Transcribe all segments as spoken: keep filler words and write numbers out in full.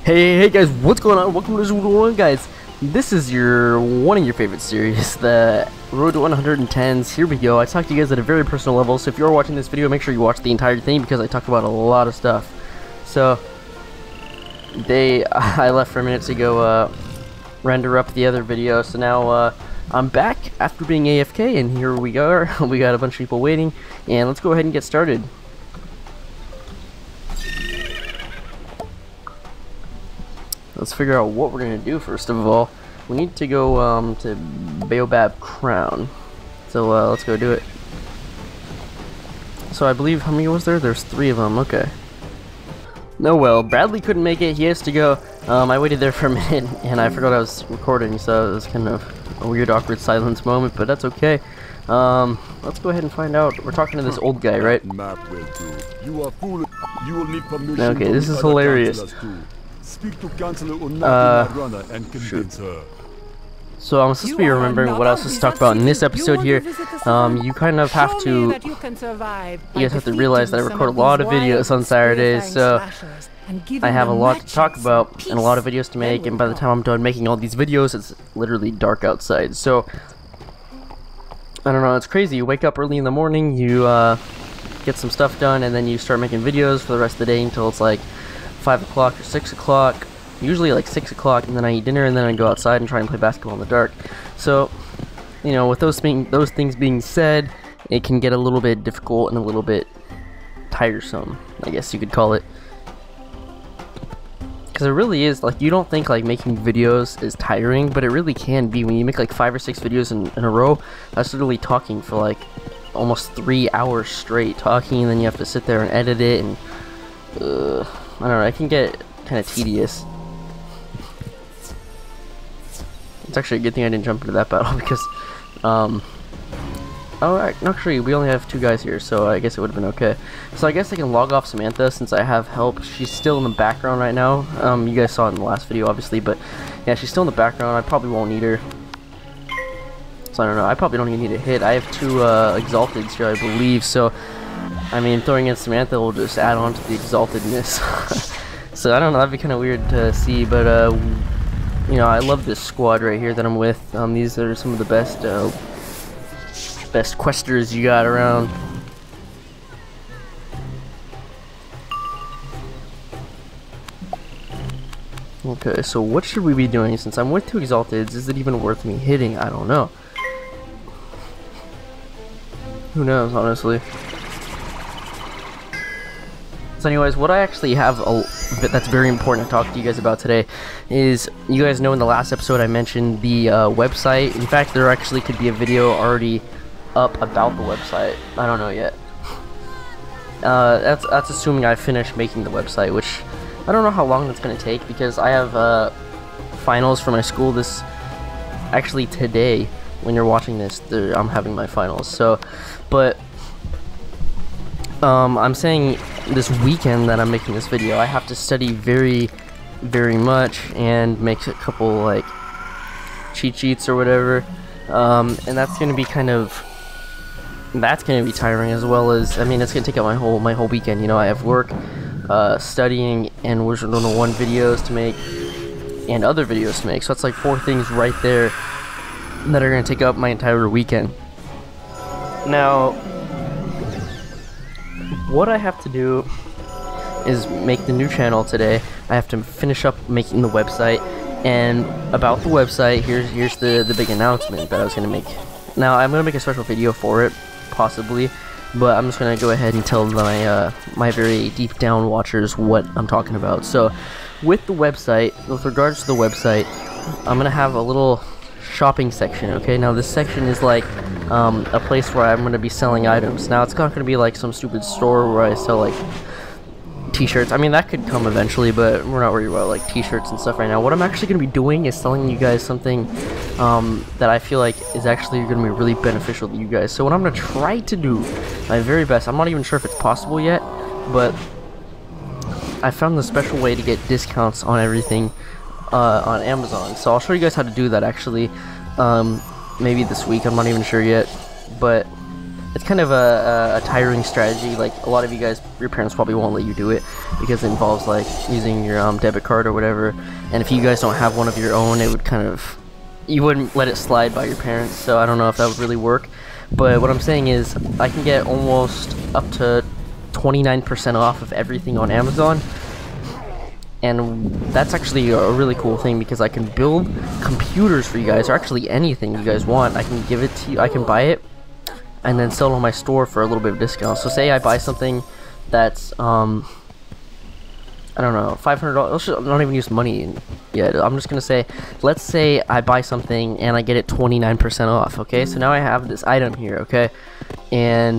Hey, hey guys, what's going on? Welcome to Zulu One, guys. This is your one of your favorite series, the Road to one hundred tens. Here we go. I talked to you guys at a very personal level, so if you're watching this video, make sure you watch the entire thing because I talk about a lot of stuff. So, they, I left for a minute to go uh, render up the other video, so now uh, I'm back after being A F K, and here we go. We got a bunch of people waiting, and let's go ahead and get started. Let's figure out what we're gonna do first of all. We need to go um, to Baobab Crown. So uh, let's go do it. So I believe, how many was there? There's three of them, okay. No, well, Bradley couldn't make it, he has to go. Um, I waited there for a minute and I forgot I was recording, so it was kind of a weird awkward silence moment, but that's okay. Um, let's go ahead and find out. We're talking to this old guy, right? You are fool. You will need permission. Okay, this is hilarious. Speak to Councillor Uh, Runner and convince her. So I'm supposed to be remembering what else to talk about in this episode here. Um, you kind of have to, you guys have to realize that I record a lot of videos on Saturdays, so I have a lot to talk about and a lot of videos to make, and by the time I'm done making all these videos, it's literally dark outside. So, I don't know, it's crazy. You wake up early in the morning, you uh, get some stuff done, and then you start making videos for the rest of the day until it's like five o'clock or six o'clock, usually like six o'clock, and then I eat dinner, and then I go outside and try and play basketball in the dark. So, you know, with those being those things being said, it can get a little bit difficult and a little bit tiresome, I guess you could call it. Because it really is, like, you don't think like making videos is tiring, but it really can be. When you make like five or six videos in, in a row, that's literally talking for like almost three hours straight talking, and then you have to sit there and edit it, and uh, I don't know, it can get kind of tedious. It's actually a good thing I didn't jump into that battle because, um, oh, actually, we only have two guys here, so I guess it would have been okay. So I guess I can log off Samantha since I have help. She's still in the background right now. Um, you guys saw it in the last video, obviously, but yeah, she's still in the background. I probably won't need her. So I don't know, I probably don't even need a hit. I have two uh, Exalteds here, I believe, so I mean, throwing in Samantha will just add on to the exaltedness. So I don't know, that'd be kind of weird to see, but uh, you know, I love this squad right here that I'm with. Um, these are some of the best, uh, best questers you got around. Okay, so what should we be doing since I'm with two exalteds? Is it even worth me hitting? I don't know. Who knows, honestly. So anyways, what I actually have a bit that's very important to talk to you guys about today is, you guys know in the last episode I mentioned the uh, website. In fact, there actually could be a video already up about the website. I don't know yet. Uh, that's that's assuming I finish making the website, which I don't know how long that's going to take because I have uh, finals for my school this, actually today, when you're watching this, I'm having my finals. So, but Um, I'm saying this weekend that I'm making this video, I have to study very, very much and make a couple, like, cheat sheets or whatever, um, and that's going to be kind of, that's going to be tiring, as well as, I mean, it's going to take up my whole, my whole weekend. You know, I have work, uh, studying, and we're doing one videos to make, and other videos to make, so it's like four things right there that are going to take up my entire weekend. Now, what I have to do is make the new channel today. I have to finish up making the website, and about the website, here's here's the the big announcement that I was gonna make. Now I'm gonna make a special video for it, possibly, but I'm just gonna go ahead and tell my uh, my very deep down watchers what I'm talking about. So, with the website, with regards to the website, I'm gonna have a little shopping section. Okay, now this section is like um, a place where I'm going to be selling items. Now it's not going to be like some stupid store where I sell like t-shirts. I mean, that could come eventually, but we're not worried about like t-shirts and stuff right now. What I'm actually going to be doing is selling you guys something um, that I feel like is actually going to be really beneficial to you guys. So what I'm going to try to do, my very best, I'm not even sure if it's possible yet, but I found the special way to get discounts on everything Uh, on Amazon. So I'll show you guys how to do that actually, um, maybe this week, I'm not even sure yet, but it's kind of a, a, a tiring strategy. Like a lot of you guys, your parents probably won't let you do it because it involves like using your um, debit card or whatever. And if you guys don't have one of your own, it would kind of, you wouldn't let it slide by your parents. So I don't know if that would really work. But what I'm saying is I can get almost up to twenty-nine percent off of everything on Amazon. And that's actually a really cool thing because I can build computers for you guys, or actually anything you guys want. I can give it to you, I can buy it, and then sell it on my store for a little bit of discount. So say I buy something that's, um, I don't know, five hundred dollars, I'm not even use money yet. I'm just going to say, let's say I buy something and I get it twenty-nine percent off, okay? So now I have this item here, okay? And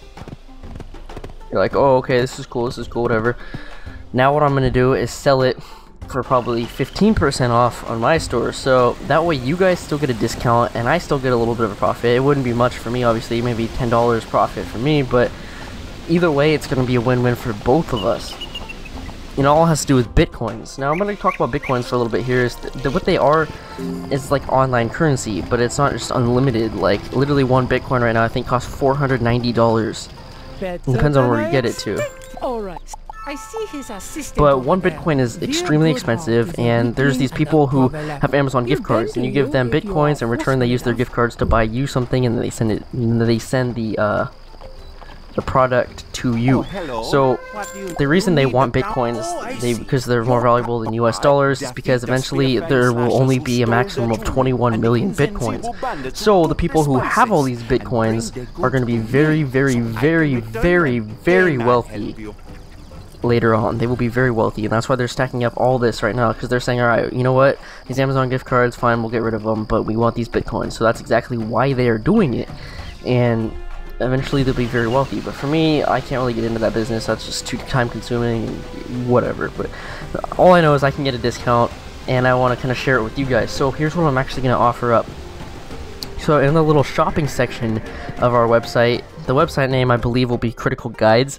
you're like, oh, okay, this is cool, this is cool, whatever. Now what I'm going to do is sell it for probably fifteen percent off on my store. So that way you guys still get a discount and I still get a little bit of a profit. It wouldn't be much for me, obviously, maybe ten dollars profit for me, but either way it's going to be a win-win for both of us. You know, all it has to do with Bitcoins. Now I'm going to talk about Bitcoins for a little bit here. Is th th what they are is like online currency, but it's not just unlimited. Like literally one Bitcoin right now I think costs four hundred ninety dollars. It depends on where you get it to. Alright. I see his assistant. But one Bitcoin is extremely expensive, and there's these people who have Amazon gift cards, and you give them Bitcoins, in return they use their gift cards to buy you something, and they send it. And they send the uh, the product to you. So the reason they want Bitcoins, they because they're more valuable than U S dollars, is because eventually there will only be a maximum of twenty-one million Bitcoins. So the people who have all these Bitcoins are going to be very, very, very, very, very wealthy. Later on, they will be very wealthy, and that's why they're stacking up all this right now, because they're saying, alright, you know what, these Amazon gift cards, fine, we'll get rid of them, but we want these Bitcoins. So that's exactly why they are doing it, and eventually they'll be very wealthy. But for me, I can't really get into that business. That's just too time consuming and whatever. But all I know is I can get a discount, and I want to kind of share it with you guys. So here's what I'm actually going to offer up. So in the little shopping section of our website, the website name I believe will be Critical Guides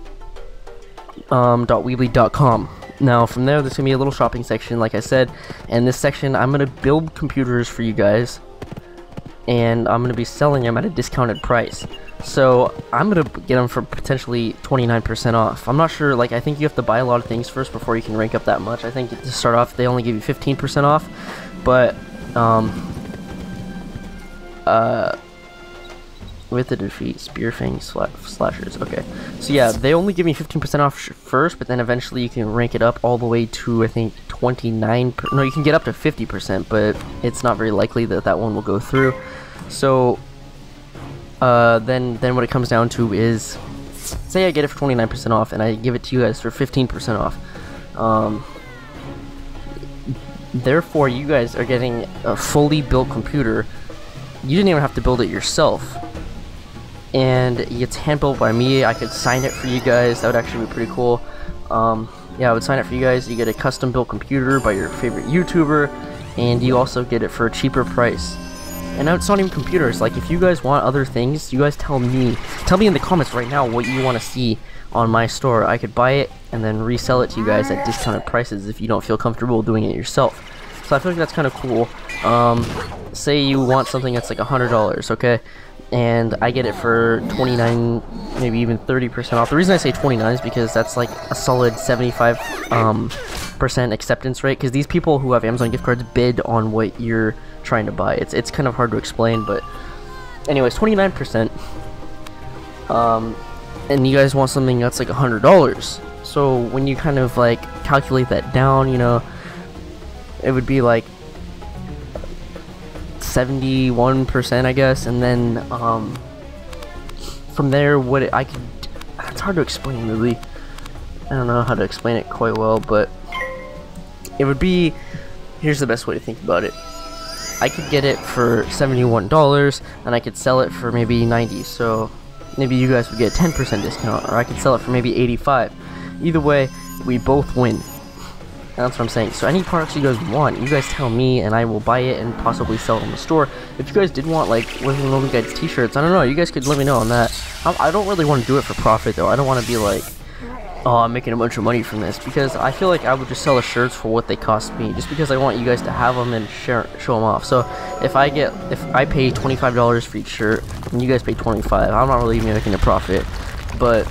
Um, .weebly dot com. Now from there there's gonna be a little shopping section, like I said, and this section I'm gonna build computers for you guys, and I'm gonna be selling them at a discounted price. So I'm gonna get them for potentially twenty-nine percent off. I'm not sure, like I think you have to buy a lot of things first before you can rank up that much. I think to start off they only give you fifteen percent off, but um, uh, with the defeat Spearfang sla slashers. Okay, so yeah, they only give me fifteen percent off first, but then eventually you can rank it up all the way to I think twenty-nine per no, you can get up to fifty percent, but it's not very likely that that one will go through. So uh, then then what it comes down to is, say I get it for twenty-nine percent off and I give it to you guys for fifteen percent off. Um, therefore you guys are getting a fully built computer. You didn't even have to build it yourself, and it's hand built by me. I could sign it for you guys. That would actually be pretty cool. Um, yeah, I would sign it for you guys. You get a custom built computer by your favorite YouTuber, and you also get it for a cheaper price. And now it's not even computers. Like if you guys want other things, you guys tell me. Tell me in the comments right now what you want to see on my store. I could buy it and then resell it to you guys at discounted prices if you don't feel comfortable doing it yourself. So I feel like that's kind of cool. Um, say you want something that's like a hundred dollars, okay, and I get it for twenty-nine, maybe even thirty percent off. The reason I say twenty-nine is because that's like a solid seventy-five um, percent acceptance rate, because these people who have Amazon gift cards bid on what you're trying to buy. It's it's kind of hard to explain, but anyways, twenty-nine percent. Um, and you guys want something that's like a hundred dollars. So when you kind of like calculate that down, you know, it would be like seventy-one percent, I guess, and then um, from there, what it, I could, it's hard to explain really. I don't know how to explain it quite well, but it would be, here's the best way to think about it. I could get it for seventy-one dollars, and I could sell it for maybe ninety, so maybe you guys would get a ten percent discount, or I could sell it for maybe eighty-five. Either way, we both win. That's what I'm saying. So any products you guys want, you guys tell me, and I will buy it and possibly sell it on the store. If you guys did want like Living Lonely Guides t-shirts, I don't know, you guys could let me know on that. I, I don't really want to do it for profit though. I don't want to be like, oh, I'm making a bunch of money from this, because I feel like I would just sell the shirts for what they cost me, just because I want you guys to have them and share, show them off. So if I get, if I pay twenty-five dollars for each shirt and you guys pay twenty-five, I'm not really even making a profit, but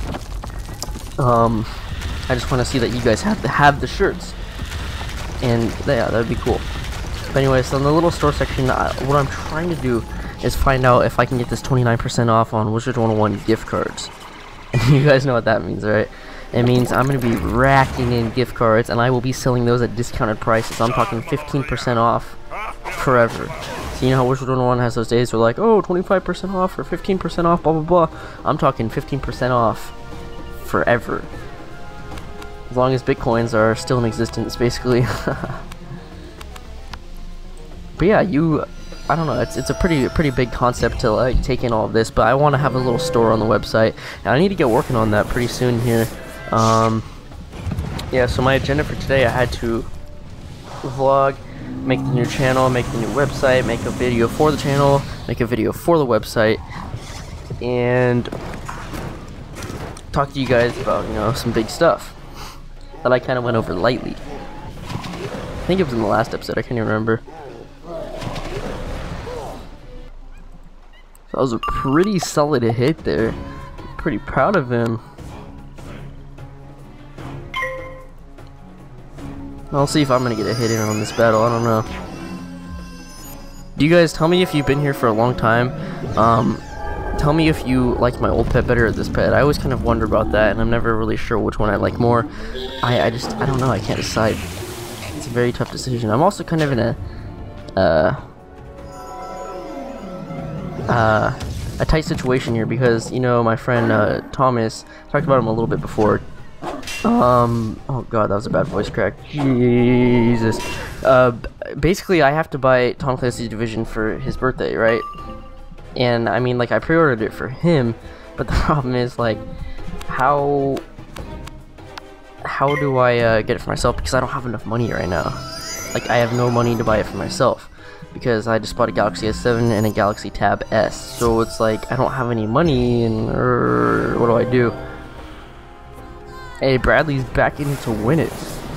um, I just want to see that you guys have to have the shirts, and yeah, that'd be cool. But anyway, so in the little store section, I, what I'm trying to do is find out if I can get this twenty-nine percent off on Wizard one oh one gift cards. And you guys know what that means, right? It means I'm going to be racking in gift cards, and I will be selling those at discounted prices. I'm talking fifteen percent off forever. So you know how Wizard one oh one has those days where like, oh, twenty-five percent off or fifteen percent off, blah, blah, blah. I'm talking fifteen percent off forever. As long as Bitcoins are still in existence, basically. But yeah, you... I don't know, it's, it's a pretty pretty big concept to like take in all of this, but I want to have a little store on the website, and I need to get working on that pretty soon here. Um, yeah, so my agenda for today, I had to vlog, make the new channel, make the new website, make a video for the channel, make a video for the website, and talk to you guys about, you know, some big stuff that I kind of went over lightly. I think it was in the last episode, I can't even remember. That was a pretty solid hit there. Pretty proud of him. I'll see if I'm gonna get a hit in on this battle. I don't know. Do you guys tell me if you've been here for a long time? Um, tell me if you like my old pet better or this pet. I always kind of wonder about that, and I'm never really sure which one I like more. I, I just, I don't know. I can't decide. It's a very tough decision. I'm also kind of in a, uh. Uh, a tight situation here because, you know, my friend uh, Thomas, talked about him a little bit before. Um, oh god, that was a bad voice crack. Jesus. Uh, basically, I have to buy Tom Clancy's Division for his birthday, right? And I mean, like, I pre-ordered it for him, but the problem is, like, how how do I uh, get it for myself? Because I don't have enough money right now. Like, I have no money to buy it for myself, because I just bought a Galaxy S seven and a Galaxy Tab S, so it's like I don't have any money, and er, what do I do? Hey, Bradley's back in to win it.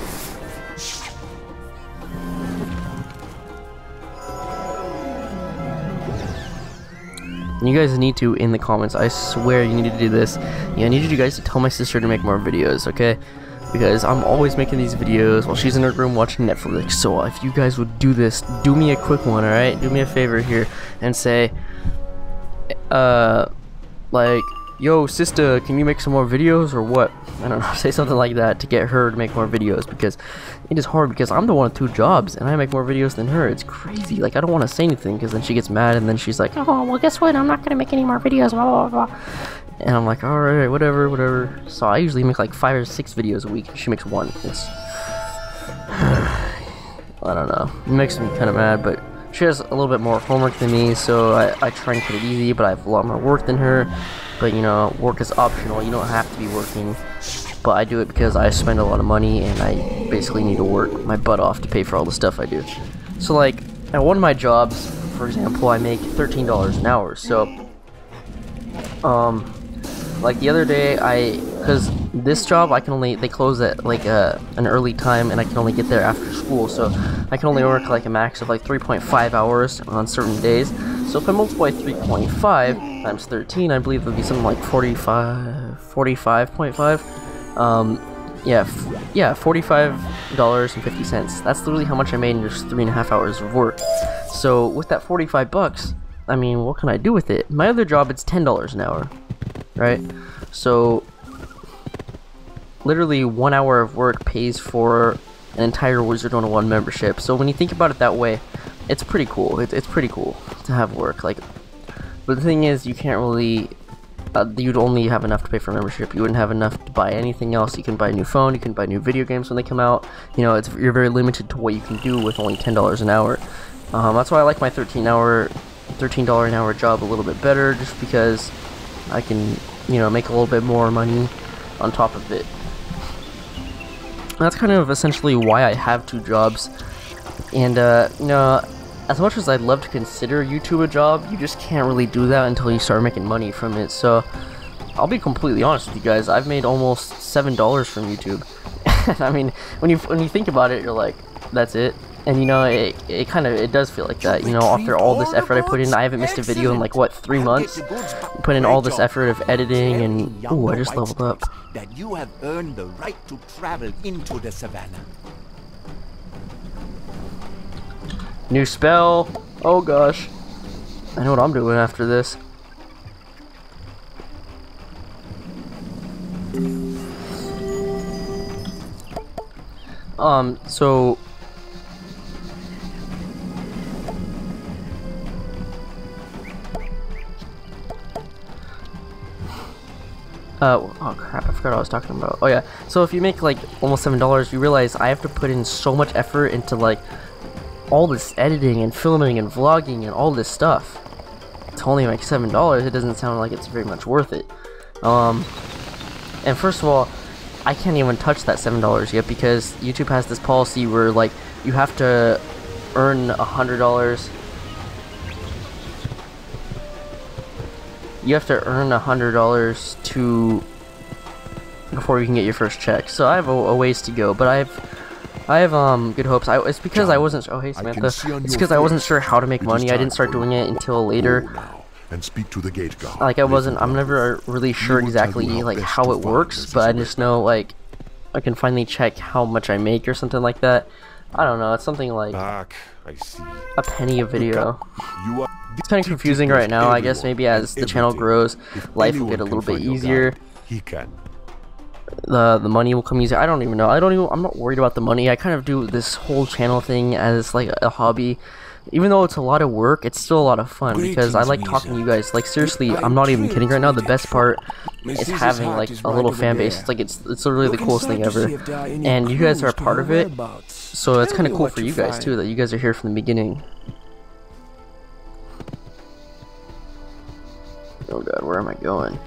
You guys need to, in the comments, I swear you need to do this. Yeah, I need you guys to tell my sister to make more videos, okay? Because I'm always making these videos while she's in her room watching Netflix. So if you guys would do this, do me a quick one, alright? Do me a favor here and say, uh, like, yo, sister, can you make some more videos or what? I don't know, say something like that to get her to make more videos, because it is hard, because I'm the one with two jobs and I make more videos than her. It's crazy. Like, I don't want to say anything because then she gets mad and then she's like, oh, well, guess what? I'm not going to make any more videos, blah, blah, blah. And I'm like, alright, whatever, whatever. So I usually make like five or six videos a week. She makes one. It's... I don't know. It makes me kind of mad, but she has a little bit more homework than me, so I, I try and put it easy, but I have a lot more work than her. But, you know, work is optional. You don't have to be working. But I do it because I spend a lot of money, and I basically need to work my butt off to pay for all the stuff I do. So, like, at one of my jobs, for example, I make thirteen dollars an hour. So, um... like the other day, I, because this job I can only, they close at like uh, an early time, and I can only get there after school, so I can only work like a max of like three point five hours on certain days. So if I multiply three point five times thirteen, I believe it would be something like forty-five, forty-five point five. Um, yeah, f yeah, forty-five dollars and fifty cents. That's literally how much I made in just three and a half hours of work. So with that forty-five bucks, I mean, what can I do with it? My other job, it's ten dollars an hour. Right? So, literally one hour of work pays for an entire Wizard one oh one membership. So when you think about it that way, it's pretty cool. It, it's pretty cool to have work. Like, but the thing is, you can't really, uh, you'd only have enough to pay for membership. You wouldn't have enough to buy anything else. You can buy a new phone, you can buy new video games when they come out. You know, it's, you're very limited to what you can do with only ten dollars an hour. Um, that's why I like my thirteen hour, thirteen dollars an hour job a little bit better, just because I can, you know, make a little bit more money on top of it. That's kind of essentially why I have two jobs. And, uh, you know, as much as I'd love to consider YouTube a job, you just can't really do that until you start making money from it. So, I'll be completely honest with you guys. I've made almost seven dollars from YouTube. I mean, when you when you think about it, you're like, that's it. And you know, it it kind of it does feel like that. You know, after all this effort I put in, I haven't missed a video in like what three months. Put in all this effort of editing, and ooh, I just leveled up. That you have earned the right to travel into the savannah. New spell. Oh gosh, I know what I'm doing after this. Um, so Uh, oh crap, I forgot what I was talking about. Oh yeah, so if you make like almost seven dollars, you realize I have to put in so much effort into like all this editing and filming and vlogging and all this stuff to only make seven dollars. It doesn't sound like it's very much worth it. Um, and first of all, I can't even touch that seven dollars yet because YouTube has this policy where like you have to earn a hundred dollars. You have to earn a hundred dollars to before you can get your first check. So I have a, a ways to go, but I have I have um good hopes. I it's because John, I wasn't. Oh hey Samantha, it's because I wasn't sure how to make money. I didn't start doing it until later. And speak to the gate guard. Like I wasn't. I'm never really sure exactly like how it works, but I just know like I can finally check how much I make or something like that. I don't know. It's something like Back, I see. a penny a video. You are It's kind of confusing right now. I guess maybe as the channel grows, life will get a little bit easier. He can. The the money will come easier. I don't even know. I don't even. I'm not worried about the money. I kind of do this whole channel thing as like a, a hobby. Even though it's a lot of work, it's still a lot of fun because I like talking to you guys. Like seriously, I'm not even kidding right now. The best part is having like a little fan base. It's like it's it's literally the coolest thing ever, and you guys are a part of it. So it's kind of cool for you guys too that you guys are here from the beginning. Oh god, where am I going?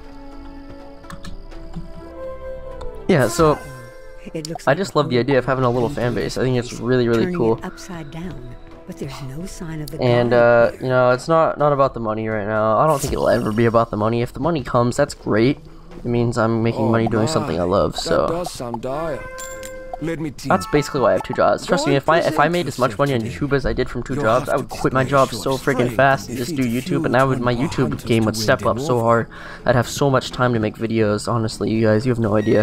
Yeah, so I just love the idea of having a little fan base. I think it's really really cool. Upside down. But there's no sign of the and uh, you know, it's not not about the money right now. I don't think it'll ever be about the money. If the money comes, that's great. It means I'm making oh money doing my, something I love. So that does sound dire. Let me think. That's basically why I have two jobs. Trust me, if I if I made as much money on YouTube as I did from two You'll jobs, have I to would quit my display job your so freaking strength fast and and just do defeat YouTube. few And now my hundred YouTube hunters game to would win step them up so over. hard. I'd have so much time to make videos. Honestly, you guys, you have no idea.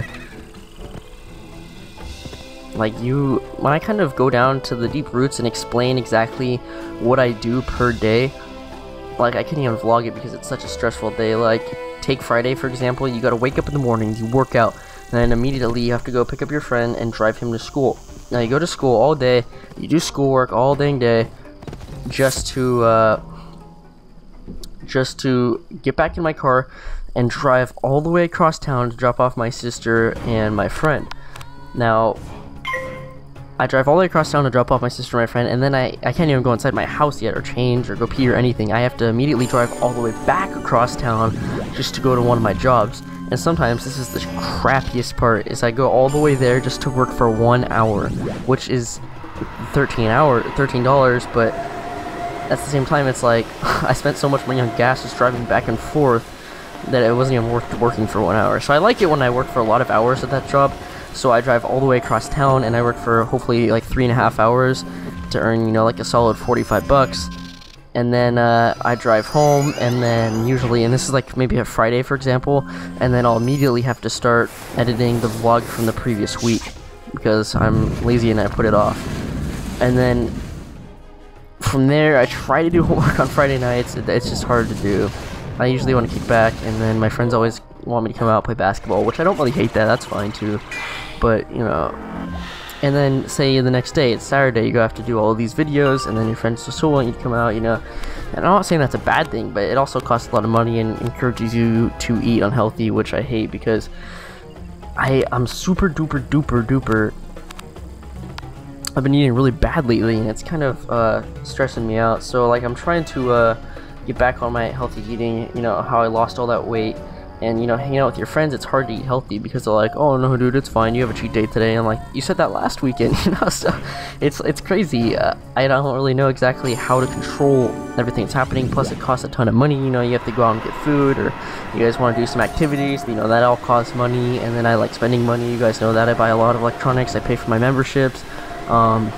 Like you, when I kind of go down to the deep roots and explain exactly what I do per day, like I can't even vlog it because it's such a stressful day. Like take Friday for example, you gotta wake up in the morning, you work out, and then immediately you have to go pick up your friend and drive him to school. Now you go to school all day, you do schoolwork all dang day, just to uh, just to get back in my car and drive all the way across town to drop off my sister and my friend. Now I drive all the way across town to drop off my sister and my friend, and then I, I can't even go inside my house yet or change or go pee or anything. I have to immediately drive all the way back across town just to go to one of my jobs. And sometimes this is the crappiest part, is I go all the way there just to work for one hour, which is thirteen hour, thirteen dollars, but at the same time it's like I spent so much money on gas just driving back and forth that it wasn't even worth working for one hour. So I like it when I work for a lot of hours at that job. So I drive all the way across town and I work for hopefully like three and a half hours to earn, you know, like a solid forty-five bucks. And then uh, I drive home, and then usually, and this is like maybe a Friday for example, and then I'll immediately have to start editing the vlog from the previous week because I'm lazy and I put it off. And then from there I try to do homework on Friday nights. It's just hard to do. I usually want to kick back, and then my friends always want me to come out and play basketball, which I don't really hate that, that's fine too. But, you know, and then say the next day, it's Saturday, you have to do all of these videos, and then your friends still want you to come out, you know. And I'm not saying that's a bad thing, but it also costs a lot of money and encourages you to eat unhealthy, which I hate because I, I'm super duper duper duper, I've been eating really bad lately, and it's kind of uh, stressing me out. So like I'm trying to uh, get back on my healthy eating, you know, how I lost all that weight. And you know, hanging out with your friends, it's hard to eat healthy because they're like, oh no dude, it's fine, you have a cheat day today. And I'm like, you said that last weekend. You know, so it's it's crazy. uh, I don't really know exactly how to control everything that's happening, plus it costs a ton of money. You know, you have to go out and get food, or you guys want to do some activities, you know, that all costs money. And then I like spending money, you guys know that. I buy a lot of electronics, I pay for my memberships, um,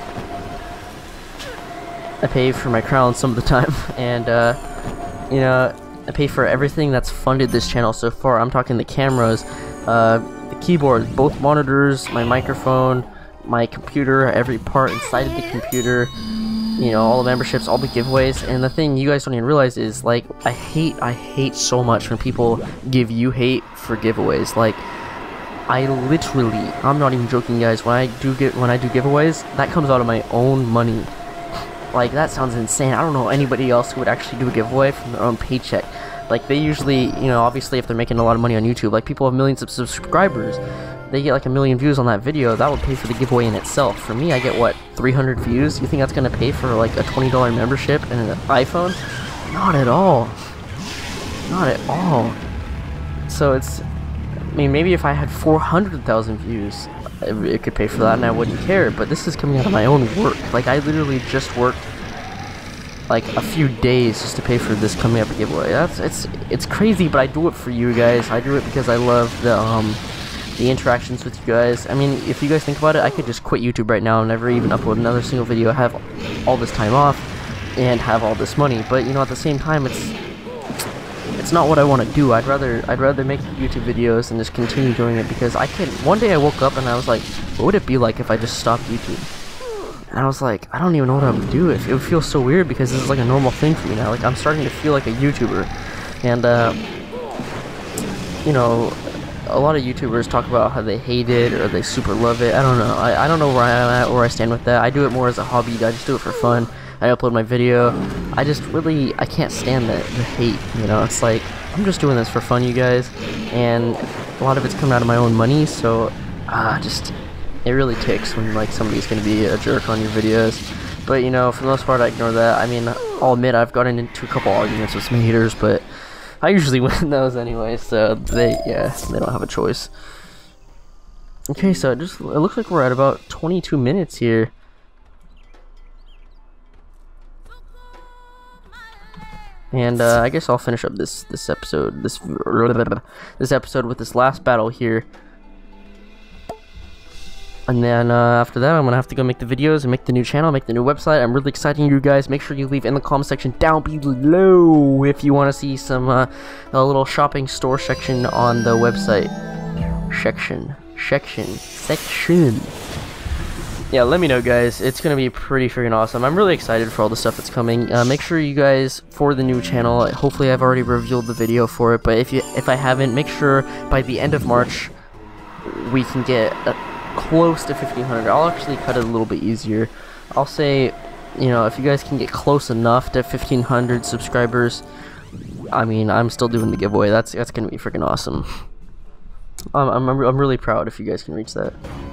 I pay for my crown some of the time, and uh, you know, I pay for everything that's funded this channel so far. I'm talking the cameras, uh, the keyboard, both monitors, my microphone, my computer, every part inside of the computer, you know, all the memberships, all the giveaways. And the thing you guys don't even realize is, like, I hate, I hate so much when people give you hate for giveaways. Like, I literally, I'm not even joking, guys, when I do get, when I do giveaways, that comes out of my own money. Like, that sounds insane. I don't know anybody else who would actually do a giveaway from their own paycheck. Like, they usually, you know, obviously if they're making a lot of money on YouTube, like people have millions of subscribers, they get like a million views on that video, that would pay for the giveaway in itself. For me, I get, what, three hundred views? You think that's going to pay for like a twenty dollar membership and an iPhone? Not at all. Not at all. So it's, I mean, maybe if I had four hundred thousand views, it could pay for that and I wouldn't care, but this is coming out of my own work. Like, I literally just worked like a few days just to pay for this coming up giveaway. That's it's it's crazy, but I do it for you guys. I do it because I love the um the interactions with you guys. I mean, if you guys think about it, I could just quit YouTube right now and never even upload another single video, have all this time off and have all this money. But you know, at the same time, it's it's not what I want to do. I'd rather I'd rather make YouTube videos and just continue doing it, because I can. One day I woke up and I was like, what would it be like if I just stopped YouTube? And I was like, I don't even know what I would do. It, it would feel so weird because this is like a normal thing for me now. Like, I'm starting to feel like a YouTuber. And uh, you know, a lot of YouTubers talk about how they hate it or they super love it. I don't know. I, I don't know where I'm at, where I stand with that. I do it more as a hobby. I just do it for fun. I upload my video. I just really, I can't stand the, the hate, you know. It's like, I'm just doing this for fun, you guys, and a lot of it's coming out of my own money, so uh, just, it really ticks when like somebody's gonna be a jerk on your videos. But you know, for the most part, I ignore that. I mean, I'll admit I've gotten into a couple arguments with some haters, but I usually win those anyway, so they, yeah, they don't have a choice. Okay, so it just, it looks like we're at about twenty-two minutes here. And uh, I guess I'll finish up this this episode, this this episode with this last battle here. And then uh, after that, I'm gonna have to go make the videos and make the new channel, make the new website. I'm really excited, you guys. Make sure you leave in the comment section down below if you want to see some uh, a little shopping store section on the website. Section, section, section. Yeah, let me know, guys. It's gonna be pretty freaking awesome. I'm really excited for all the stuff that's coming. Uh, make sure you guys, for the new channel, hopefully I've already revealed the video for it, but if you if I haven't, make sure by the end of March we can get uh, close to fifteen hundred. I'll actually cut it a little bit easier. I'll say, you know, if you guys can get close enough to fifteen hundred subscribers, I mean, I'm still doing the giveaway. That's that's gonna be freaking awesome. Um, I'm I'm really proud if you guys can reach that.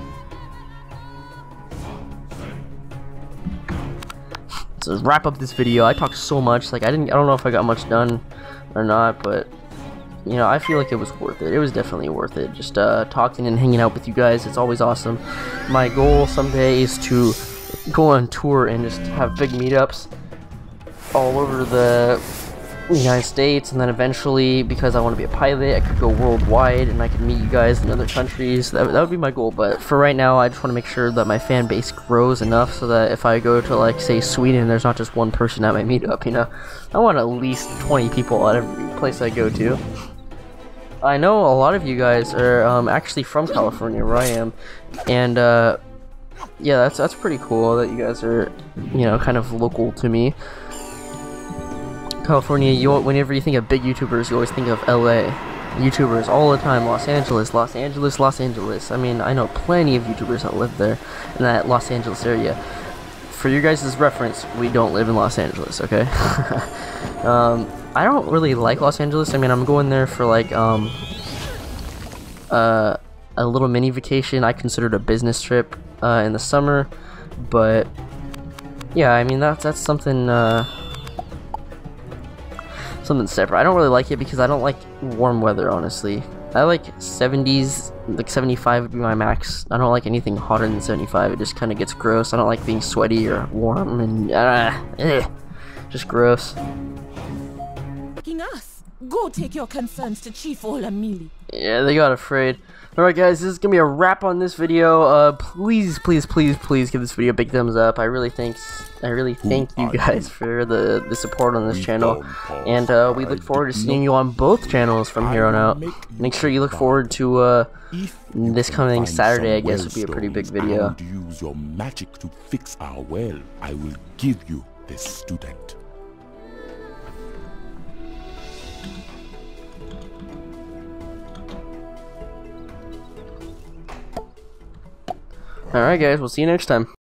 So wrap up this video. I talked so much, like I didn't I don't know if I got much done or not, but you know, I feel like it was worth it. It was definitely worth it. Just uh, talking and hanging out with you guys, it's always awesome. My goal someday is to go on tour and just have big meetups all over the United States, and then eventually, because I want to be a pilot, I could go worldwide and I could meet you guys in other countries. That, that would be my goal, but for right now, I just want to make sure that my fan base grows enough so that if I go to, like, say, Sweden, there's not just one person at my meetup, you know? I want at least twenty people at every place I go to. I know a lot of you guys are um, actually from California, where I am, and uh, yeah, that's, that's pretty cool that you guys are, you know, kind of local to me. California, you whenever you think of big YouTubers, you always think of L A. YouTubers all the time. Los Angeles, Los Angeles, Los Angeles. I mean, I know plenty of YouTubers that live there in that Los Angeles area. For you guys' reference, we don't live in Los Angeles, okay? um, I don't really like Los Angeles. I mean, I'm going there for like um, uh, a little mini vacation. I consider it a business trip uh, in the summer, but yeah, I mean that's that's something. Uh, Something separate. I don't really like it because I don't like warm weather, honestly. I like seventies, like seventy-five would be my max. I don't like anything hotter than seventy-five. It just kind of gets gross. I don't like being sweaty or warm and uh, ugh, just gross. King us. Go take your concerns to Chief Olamili. Yeah, they got afraid. Alright guys, this is gonna be a wrap on this video. Uh, please, please, please, please give this video a big thumbs up. I really thank, I really thank you guys for the, the support on this channel. And uh, we look forward to seeing you on both channels from here on out. Make sure you look forward to uh, this coming Saturday, I guess, would be a pretty big video. And use your magic to fix our well. I will give you this student. Alright guys, we'll see you next time.